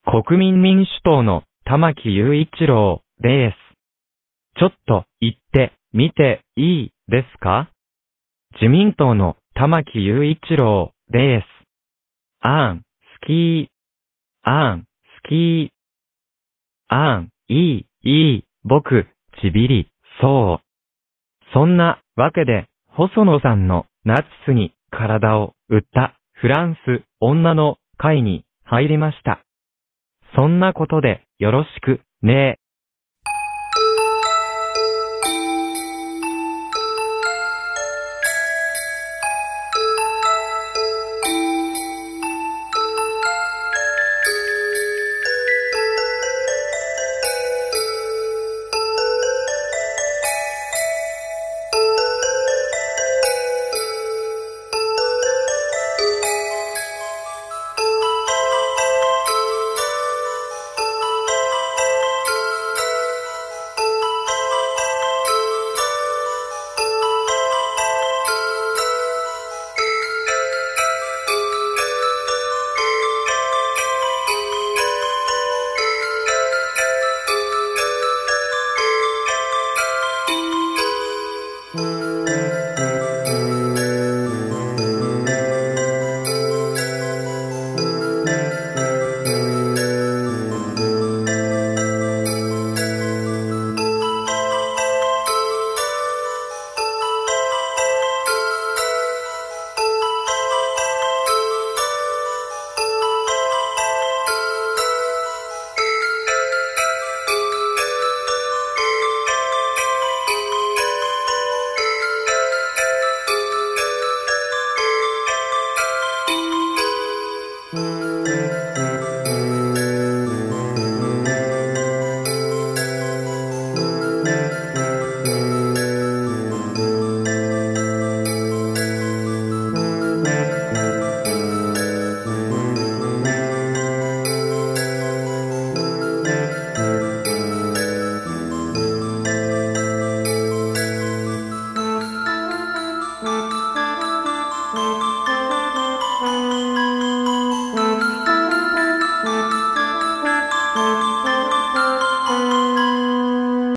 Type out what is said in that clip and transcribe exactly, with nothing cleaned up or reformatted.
国民民主党の玉木雄一郎です。ちょっと言ってみていいですか？自民党の玉木雄一郎です。あん、好き。あん、好き。あん、いい、いい、僕、ちびり、そう。そんなわけで、細野さんのナチスに体を売ったフランス女の会に入りました。そんなことでよろしくね。